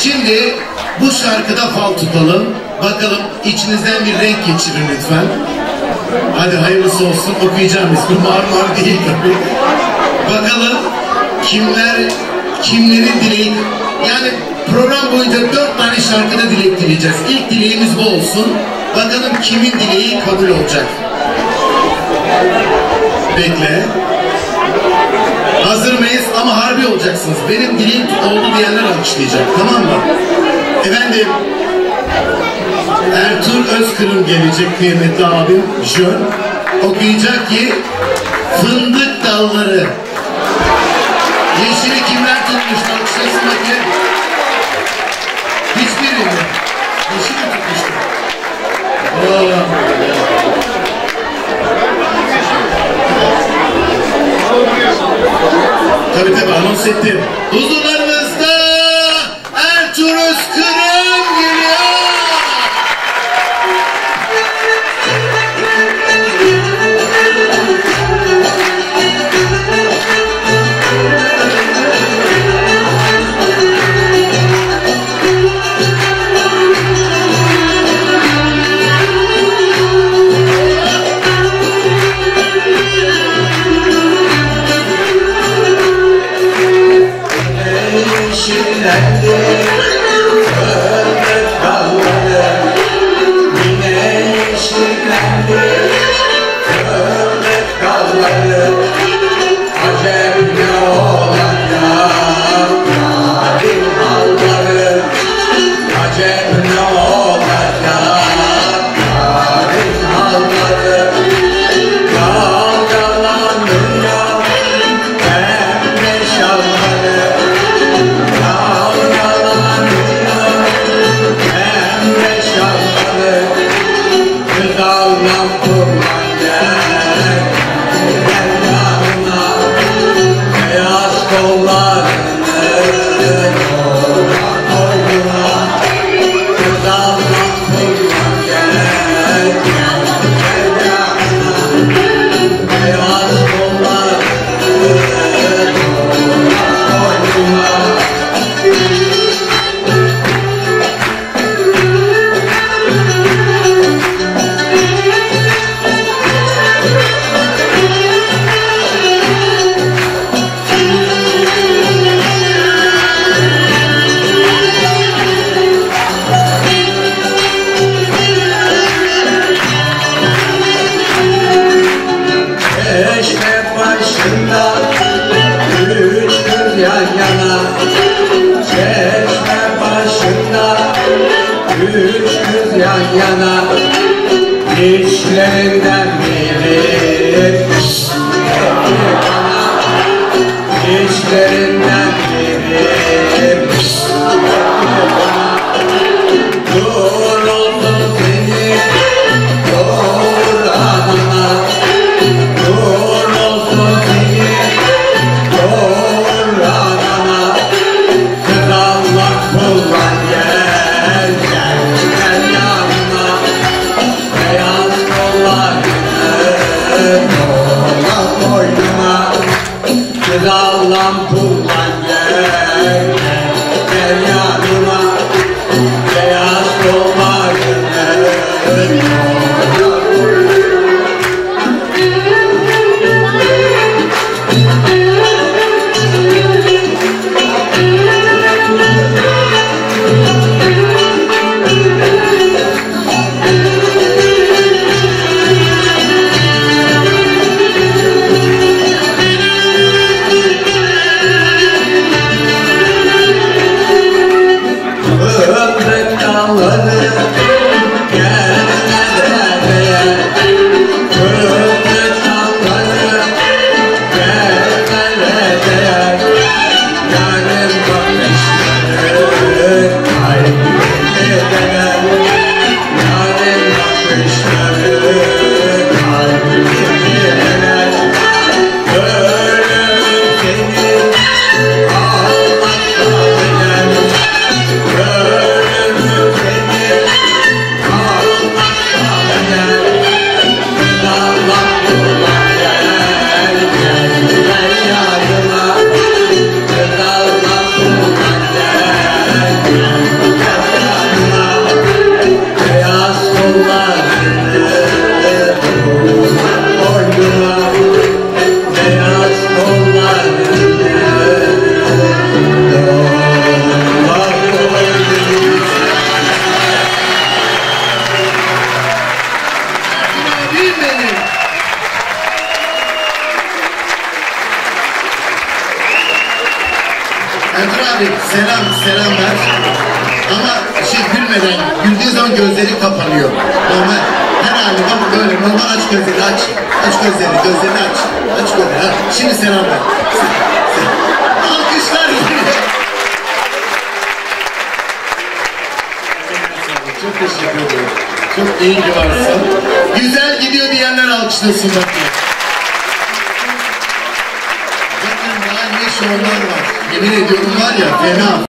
Şimdi bu şarkıda fal tutalım. Bakalım içinizden bir renk geçirin lütfen. Hadi hayırlısı olsun, okuyacağım ismi. Marmar değil tabii. Bakalım kimlerin dileği... Yani program boyunca 4 tane şarkıda dilek dileyeceğiz. İlk dileğimiz bu olsun. Bakalım kimin dileği kabul olacak. Bekle. Hazır mıyız? Ama harbi olacaksınız. Benim dileğim oldu diyenler alkışlayacak. Tamam mı? Efendim, Ertuğrul Özkırım gelecek, kıymetli abim Jön. Okuyacak ki fındık dalları. Yeşili kimler tutmuş? Alkışlasın bakayım. Hiçbiri mi? Yeşili tutmuştu. Tabii anons ettim. Huzurlarınızda Ertuğrul Özkırım geliyor. İşlerinden biri İşlerinden biri doğruldu seni doğuranına doğruldu seni doğuranına kız Allah kullan gel yanına beyaz kollarını kola koynuma kız Allah'ım kullan gel Beyaz kollarını boynuma, beyaz kollarını dolar koydum. Abim benim. Ertuğrul abi selam ver. Ama gülmeden, güldüğü zaman gözleri kapanıyor. Normal, her hali bak böyle, normal aç gözleri aç. Aç gözlerini aç. Aç gözlerini, ha. Şimdi selam ver. Alkışlar geliyor. Çok teşekkür ederim. Çok iyi ki varsın. Güzel gidiyor diyenler alkışlasın bakayım. Bakın daha ne şovlar var. Yemin ediyorum var ya, fena.